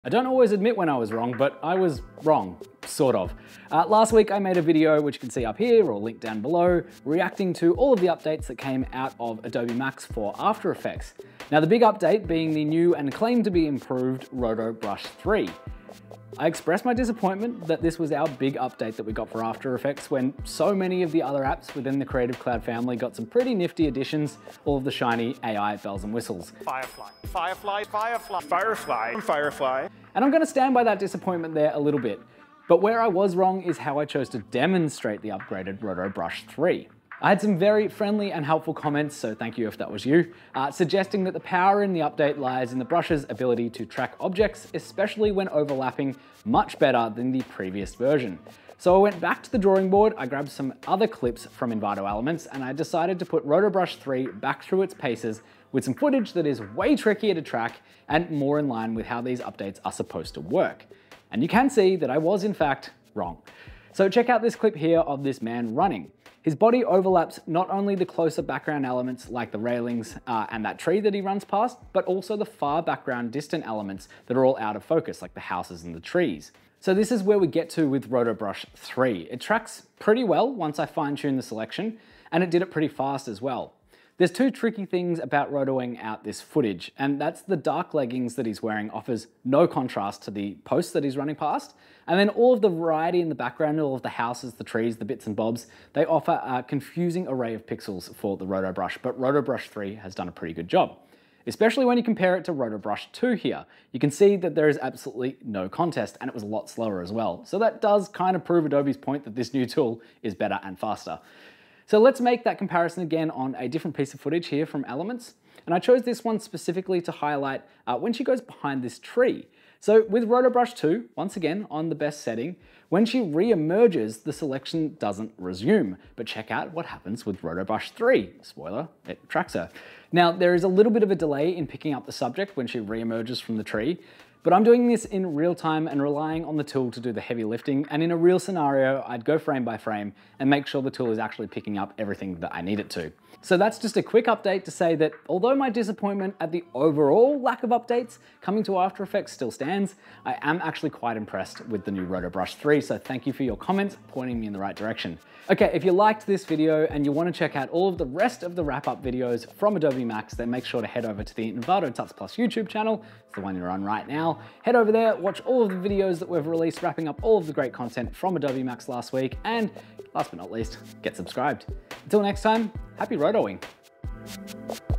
I don't always admit when I was wrong, but I was wrong, sort of. Last week I made a video, which you can see up here or linked down below, reacting to all of the updates that came out of Adobe Max for After Effects. Now the big update being the new and claimed to be improved Roto Brush 3. I expressed my disappointment that this was our big update that we got for After Effects when so many of the other apps within the Creative Cloud family got some pretty nifty additions, all of the shiny AI bells and whistles. Firefly, Firefly, Firefly, Firefly, Firefly. And I'm going to stand by that disappointment there a little bit. But where I was wrong is how I chose to demonstrate the upgraded Roto Brush 3. I had some very friendly and helpful comments, so thank you if that was you, suggesting that the power in the update lies in the brush's ability to track objects, especially when overlapping, much better than the previous version. So I went back to the drawing board, I grabbed some other clips from Envato Elements, and I decided to put Roto Brush 3 back through its paces with some footage that is way trickier to track and more in line with how these updates are supposed to work. And you can see that I was in fact wrong. So check out this clip here of this man running. His body overlaps not only the closer background elements like the railings and that tree that he runs past, but also the far background distant elements that are all out of focus, like the houses and the trees. So this is where we get to with Roto Brush 3. It tracks pretty well once I fine-tune the selection, and it did it pretty fast as well. There's two tricky things about rotoing out this footage, and that's the dark leggings that he's wearing offers no contrast to the posts that he's running past, and then all of the variety in the background, all of the houses, the trees, the bits and bobs, they offer a confusing array of pixels for the Roto Brush, but Roto Brush 3 has done a pretty good job. Especially when you compare it to Roto Brush 2 here. You can see that there is absolutely no contest, and it was a lot slower as well. So that does kind of prove Adobe's point that this new tool is better and faster. So let's make that comparison again on a different piece of footage here from Elements. And I chose this one specifically to highlight when she goes behind this tree. So with Roto Brush 2, once again on the best setting, when she re-emerges, the selection doesn't resume. But check out what happens with Roto Brush 3. Spoiler, it tracks her. Now there is a little bit of a delay in picking up the subject when she re-emerges from the tree, but I'm doing this in real time and relying on the tool to do the heavy lifting, and in a real scenario, I'd go frame by frame and make sure the tool is actually picking up everything that I need it to. So that's just a quick update to say that although my disappointment at the overall lack of updates coming to After Effects still stands, I am actually quite impressed with the new Roto Brush 3, so thank you for your comments pointing me in the right direction. Okay, if you liked this video and you want to check out all of the rest of the wrap-up videos from Adobe Max, then make sure to head over to the Envato Tuts Plus YouTube channel. It's the one you're on right now. Head over there, watch all of the videos that we've released, wrapping up all of the great content from Adobe Max last week, and last but not least, get subscribed. Until next time, happy rotoing.